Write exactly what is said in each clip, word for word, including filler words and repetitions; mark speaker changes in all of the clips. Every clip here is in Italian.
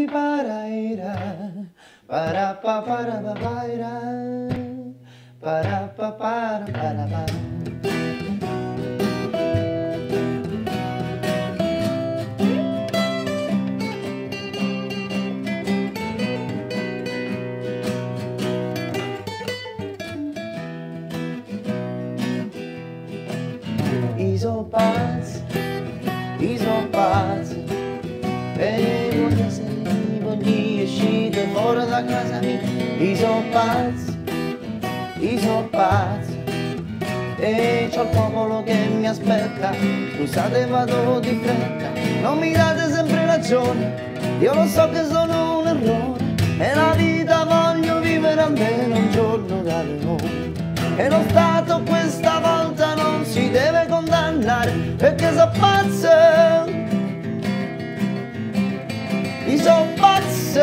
Speaker 1: paraira, para pa para pa paira, para pa para para pa. Iso pazzi, iso pazzi, e voglio essere, voglio uscire fuori da casa mia. Iso pazzi, iso pazzi, e c'ho il popolo che mi aspetta. Scusate vado di fretta, non mi date sempre ragione, io lo so che sono un errore, e la vita voglio vivere almeno un giorno da leone. E lo Stato questa volta non si deve condannare, perché so pazzo, io so pazzo,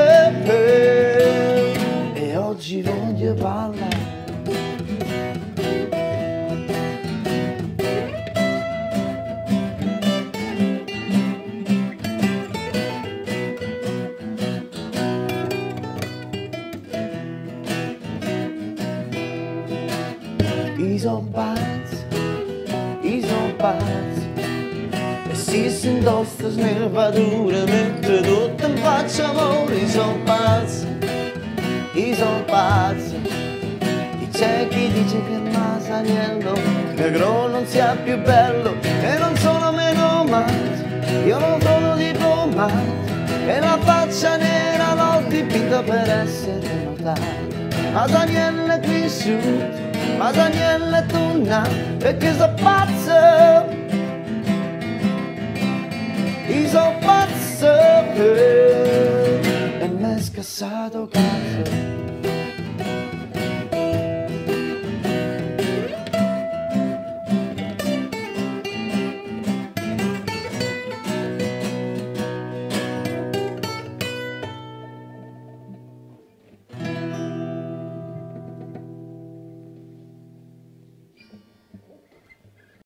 Speaker 1: e oggi voglio parlare. I son pazzi, i son pazzi, e si si indossa snervatura mentre tutto in faccia amore. I son pazzi, i son pazzi, e c'è chi dice che il Masaniello negro non sia più bello, e non sono meno male, io non sono diplomato, e la faccia nera l'ho dipinta per essere notato. Masaniello è cresciuto, Masaniello è tornato, perché so pazzo, io so pazzo, e m'è scassato cazzo.